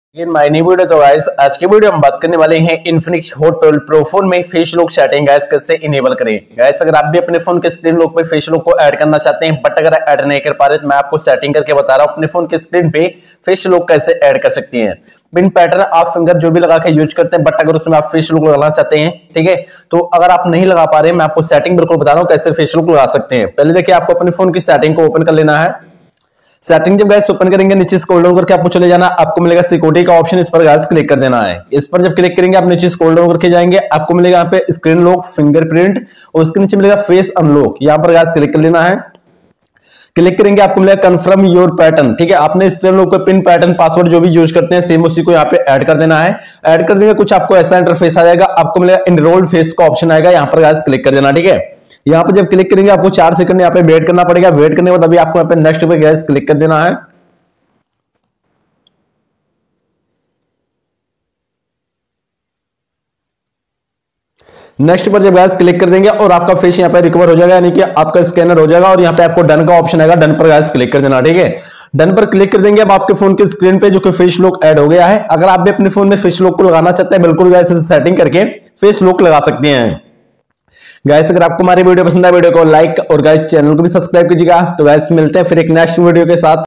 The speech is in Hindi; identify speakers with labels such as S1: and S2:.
S1: In my new video. तो गाइस आज की वीडियो हम बात करने वाले हैं इन्फिनिक्स हॉट 12 प्रो फोन में फेस लॉक सेटिंग गाइस कैसे इनेबल करें। गाइस अगर आप भी अपने फोन के स्क्रीन लॉक पे फेस लॉक को ऐड करना चाहते हैं बट अगर ऐड नहीं कर पा रहे तो मैं आपको सेटिंग करके बता रहा हूं अपने फोन के स्क्रीन पे फेस लॉक कैसे ऐड कर सकते हैं। पिन पैटर्न आप फिंगर जो भी लगा के यूज करते हैं बट अगर उसमें आप फेस लॉक लगाना चाहते हैं, ठीक है, तो अगर आप नहीं लगा पा रहे मैं आपको सेटिंग बिल्कुल बता रहा हूं कैसे फेस लॉक लगा सकते हैं। पहले देखिए आपको अपने फोन की सेटिंग को ओपन कर लेना है। सेटिंग जब गैस ओपन करेंगे नीचे स्क्रॉल डाउन करके आपको चले जाना, आपको मिलेगा सिक्योरिटी का ऑप्शन, इस पर गैस क्लिक कर देना है। इस पर जब क्लिक करेंगे आप नीचे स्क्रॉल डाउन करके जाएंगे, आपको मिलेगा यहाँ पे स्क्रीन लॉक, फिंगरप्रिंट और उसके नीचे मिलेगा फेस अनलॉक। यहाँ पर गैस क्लिक कर लेना है। क्लिक करेंगे आपको मिलेगा कंफर्म योर पैटर्न, ठीक है, आपने स्क्रीन लॉक पे पिन पैटर्न पासवर्ड जो भी यूज करते हैं सेम उसी को यहाँ पे ऐड कर देना है। ऐड कर देंगे कुछ आपको ऐसा इंटरफेस आ जाएगा, आपको मिलेगा एनरोल्ड फेस का ऑप्शन आएगा, यहाँ पर गैस क्लिक कर देना, ठीक है। यहाँ पर जब क्लिक करेंगे आपको 4 सेकंड यहाँ पे वेट करना पड़ेगा। वेट करने के बाद अभी आपको यहाँ पे नेक्स्ट पे गैस क्लिक कर देना है। नेक्स्ट पर जब गैस क्लिक कर देंगे और आपका फेस यहाँ पे रिकवर हो जाएगा, यानी कि आपका स्कैनर हो जाएगा और यहाँ पे आपको डन का ऑप्शन आएगा, डन पर गैस क्लिक कर देना, ठीक है। डन पर क्लिक कर देंगे अब आपके फोन के स्क्रीन पे जो कि फेस लॉक ऐड हो गया है। अगर आप भी अपने फोन में फेस लॉक को लगाना चाहते हैं बिल्कुल गैस सेटिंग करके फेस लॉक लगा सकते हैं। गैस अगर आपको हमारी वीडियो पसंद है वीडियो को लाइक और गैस चैनल को भी सब्सक्राइब कीजिएगा। तो गैस मिलते हैं फिर एक नेक्स्ट वीडियो के साथ।